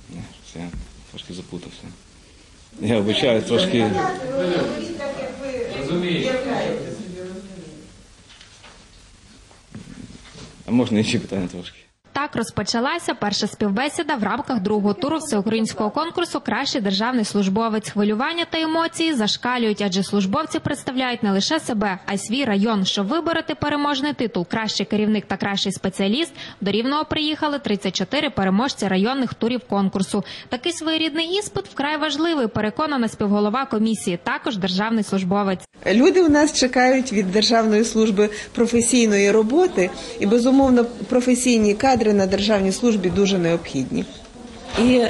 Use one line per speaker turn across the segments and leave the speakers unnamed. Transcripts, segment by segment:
Це трошки запутався. Я обіцяю трошки... А можна інші питання трошки?
Так розпочалася перша співбесіда в рамках другого туру всеукраїнського конкурсу «Кращий державний службовець». Хвилювання та емоції зашкалюють, адже службовці представляють не лише себе, а й свій район. Щоб вибороти переможний титул «Кращий керівник» та «Кращий спеціаліст», до Рівного приїхали 34 переможці районних турів конкурсу. Такий своєрідний іспит вкрай важливий, переконана співголова комісії, також державний службовець.
Люди у нас чекають від державної служби професійної роботи, і, безумовно, професійні кадри на державній службі дуже необхідні. І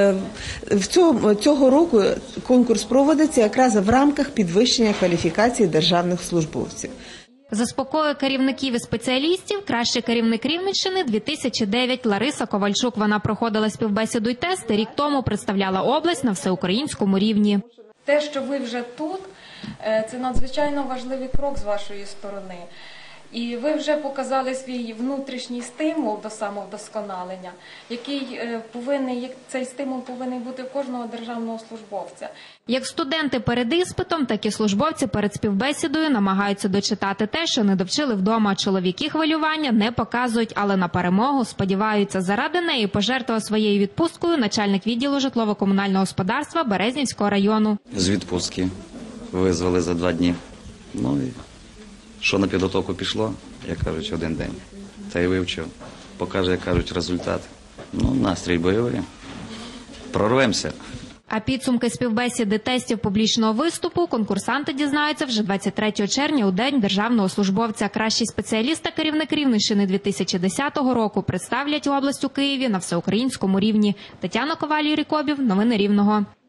цього року конкурс проводиться якраз в рамках підвищення кваліфікації державних службовців.
Заспокоює керівників і спеціалістів кращий керівник Рівненщини 2009 Лариса Ковальчук. Вона проходила співбесіду й тести, рік тому представляла область на всеукраїнському рівні.
Те, що ви вже тут, це надзвичайно важливий крок з вашої сторони. І ви вже показали свій внутрішній стимул до самовдосконалення, цей стимул повинен бути у кожного державного службовця.
Як студенти перед іспитом, так і службовці перед співбесідою намагаються дочитати те, що не довчили вдома. Чоловіки хвилювання не показують, але на перемогу сподіваються. Заради неї пожертвував своєю відпусткою начальник відділу житлово-комунального господарства Березнівського району.
З відпустки визвали за 2 дні. Ну і що на підготовку пішло, як кажуть, 1 день. Та й вивчив. Покаже, як кажуть, результат. Ну, настрій бойовий. Прорвемося.
А підсумки співбесіди тестів публічного виступу конкурсанти дізнаються вже 23 червня у День державного службовця. Кращий спеціаліст та керівник Рівненщини 2010 року представлять область у Києві на всеукраїнському рівні. Тетяна Коваль, Юрій Кобів. Новини Рівного.